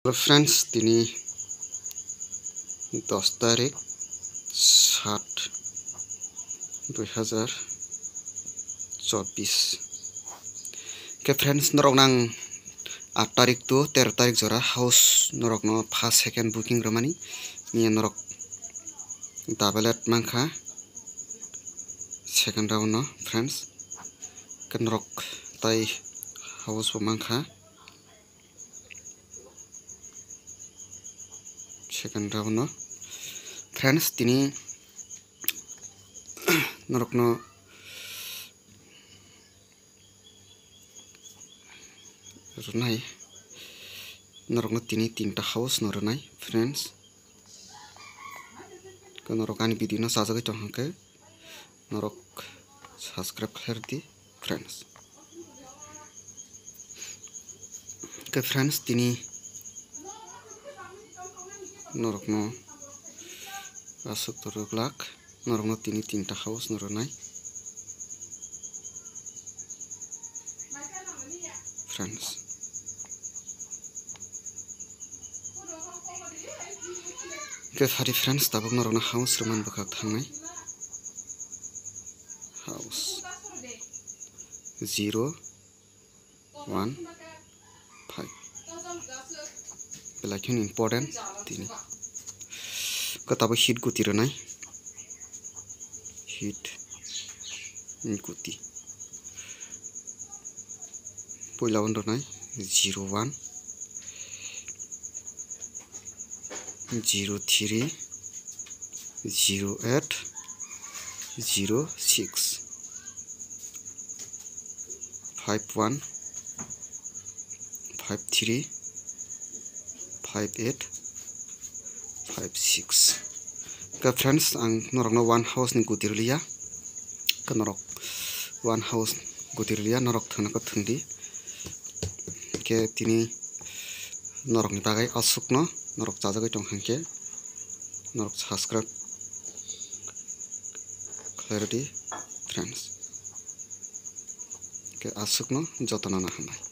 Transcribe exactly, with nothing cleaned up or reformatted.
Hello friends, tini দশ তারিখ সাত দুই হাজার চব্বিশ ke friends norok nang আট তারিখ to তেরো তারিখ jora house norok no first second booking romani ni norok dabelet mangkha second round no friends ke norok tai house bo mangkha second round no friends tini norok no runai norok no tini tinta house no runai friends ke norok ani video no sajagai tongke norok subscribe khairdi friends ke friends tini norok no asuk toruglak norok no tini tinta house no runai friends ke hari friends tabuk norok no house roman bakak thangnai house zero one five belakang important tini katabu hit guti runai hit guti poila on runai zero one zero three zero eight zero six five one five three five eight five six ke friends ang norok no one house ni gutirliya ke norok one house gutirliya norok thana ko thundi ke tini norok ni bagai asuk no norok jajagai tongkhangke norok subscribe khairdi friends ke asuk no jotona na hanai।